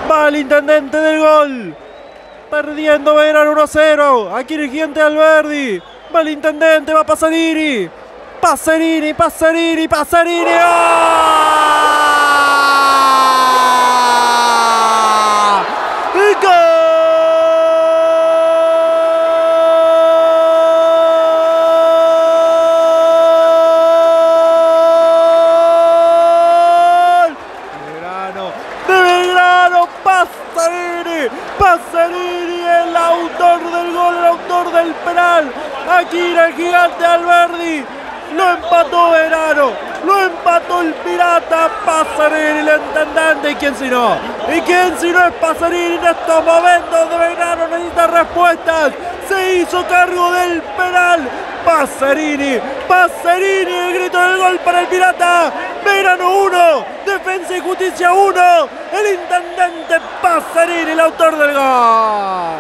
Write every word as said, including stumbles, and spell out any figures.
Va el intendente del gol. Perdiendo Belgrano uno a cero. Aquí el gigante Alberdi. Va el intendente, va Pasarini. Pasarini, Pasarini, Pasarini. ¡Oh! ¡Gol! Belgrano, de Belgrano, Pasarini. Pasarini, el autor del gol, el autor del penal. Aquí el gigante Alberdi. Lo empató Belgrano, lo empató el pirata Pasarini, el intendente. ¿Y quién si no? ¿Y quién si no es Pasarini en estos momentos de Belgrano? Necesita respuestas. Se hizo cargo del penal. Pasarini, Pasarini, el grito del gol para el pirata. Belgrano uno, Defensa y Justicia uno. El intendente Pasarini, el autor del gol.